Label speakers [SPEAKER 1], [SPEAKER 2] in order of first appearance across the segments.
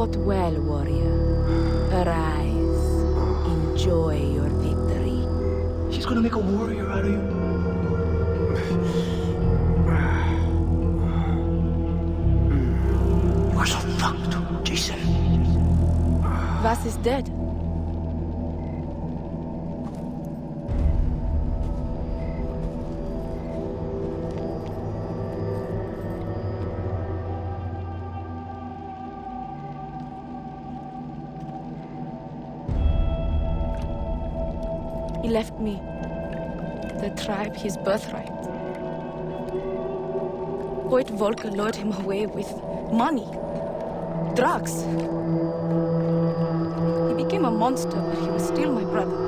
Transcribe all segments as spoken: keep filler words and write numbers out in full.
[SPEAKER 1] fought well, warrior. Arise. Enjoy your victory.
[SPEAKER 2] She's gonna make a warrior out of you? You are so fucked, Jason.
[SPEAKER 1] Vaas is dead. He left me, the tribe, his birthright. Hoyt Volker lured him away with money, drugs. He became a monster, but he was still my brother.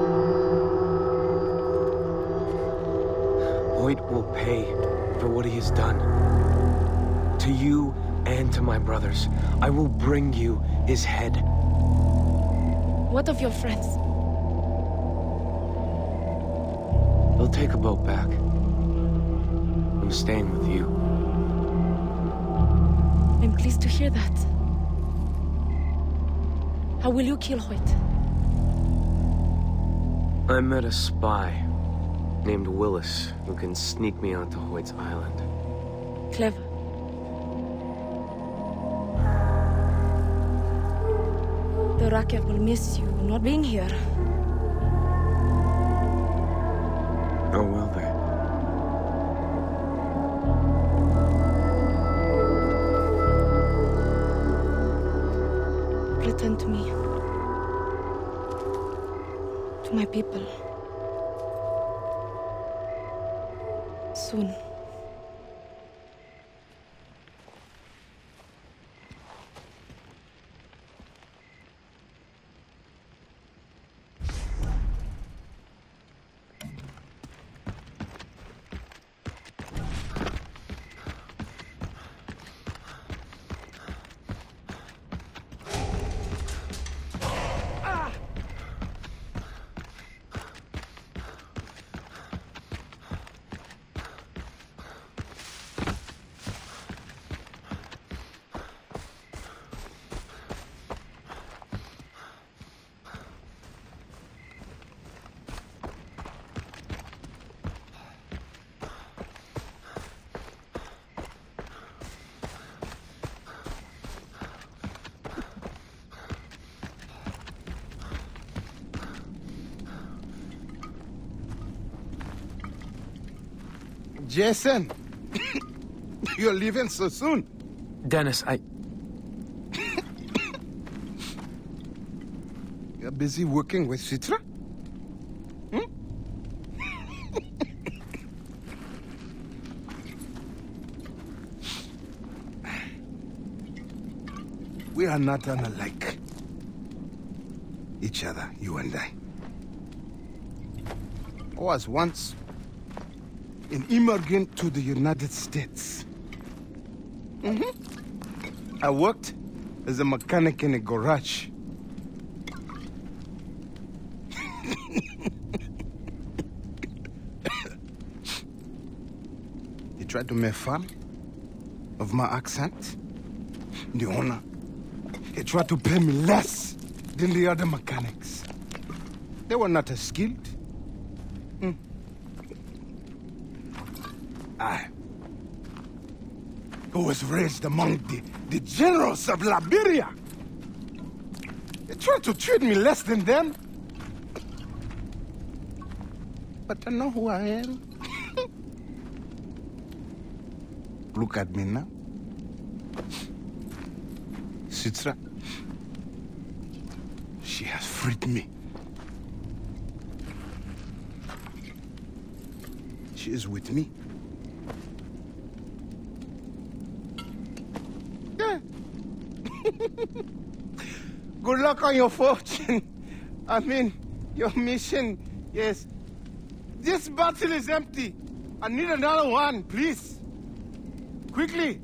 [SPEAKER 3] Hoyt will pay for what he has done. To you and to my brothers, I will bring you his head.
[SPEAKER 1] What of your friends?
[SPEAKER 3] They'll take a boat back. I'm staying with you.
[SPEAKER 1] I'm pleased to hear that. How will you kill Hoyt?
[SPEAKER 3] I met a spy named Willis who can sneak me onto Hoyt's island.
[SPEAKER 1] Clever. The Rakyat will miss you not being here.
[SPEAKER 3] Or will they?
[SPEAKER 1] Return to me. To my people. Soon.
[SPEAKER 4] Jason, you're leaving so soon.
[SPEAKER 3] Dennis, I...
[SPEAKER 4] You're busy working with Citra? Hmm? We are not unlike each other, you and I. I was once an immigrant to the United States. Mm-hmm. I worked as a mechanic in a garage. He tried to make fun of my accent. The owner, he tried to pay me less than the other mechanics. They were not as skilled. Mm. I, who was raised among the, the generals of Liberia. They tried to treat me less than them. But I know who I am. Look at me now. Citra, she has freed me. She is with me. Good luck on your fortune. I mean, your mission, yes. This bottle is empty. I need another one, please. Quickly.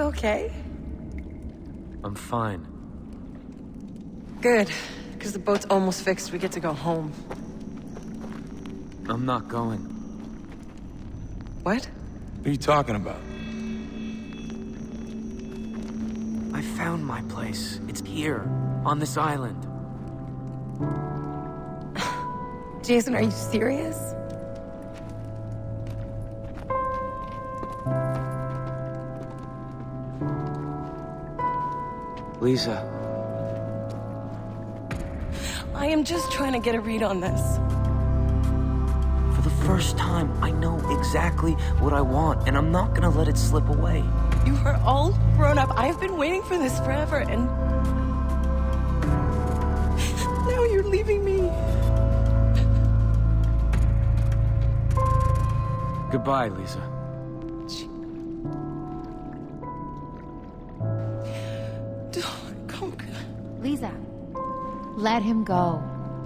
[SPEAKER 5] okay?
[SPEAKER 3] I'm fine.
[SPEAKER 5] Good, because the boat's almost fixed. We get to go home.
[SPEAKER 3] I'm not going.
[SPEAKER 5] What?
[SPEAKER 6] What are you talking about?
[SPEAKER 3] I found my place. It's here, on this island.
[SPEAKER 5] Jason, are you serious?
[SPEAKER 3] Lisa.
[SPEAKER 1] I am just trying to get a read on this.
[SPEAKER 3] For the first time, I know exactly what I want, and I'm not gonna let it slip away.
[SPEAKER 1] You are all grown up. I've been waiting for this forever, and... now you're leaving me.
[SPEAKER 3] Goodbye, Lisa.
[SPEAKER 7] Lisa, let him go.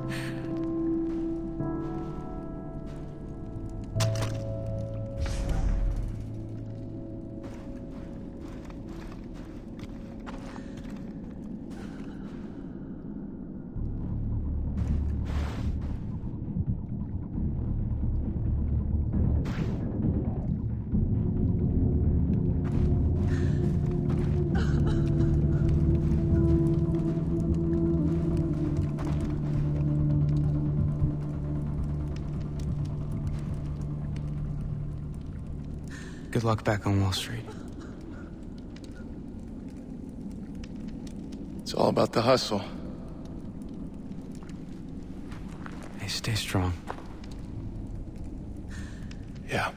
[SPEAKER 3] Good luck back on Wall Street.
[SPEAKER 6] It's all about the hustle.
[SPEAKER 3] Hey, stay strong.
[SPEAKER 6] Yeah.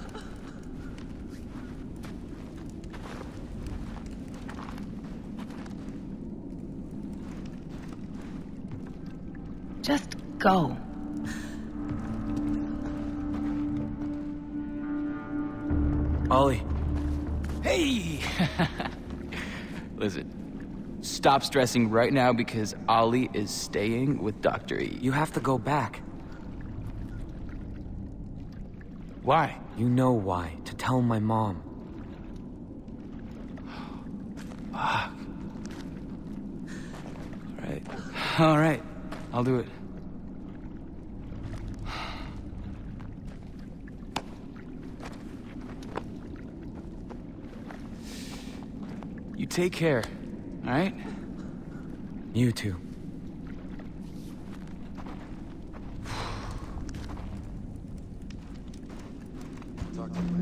[SPEAKER 7] Just go.
[SPEAKER 3] Ollie.
[SPEAKER 8] Hey! Listen, stop stressing right now because Ollie is staying with Doctor E.
[SPEAKER 3] You have to go back.
[SPEAKER 8] Why?
[SPEAKER 3] You know why. To tell my mom.
[SPEAKER 8] Fuck. Alright. Alright. I'll do it. You take care, all right?
[SPEAKER 3] You too.
[SPEAKER 6] Talk to you.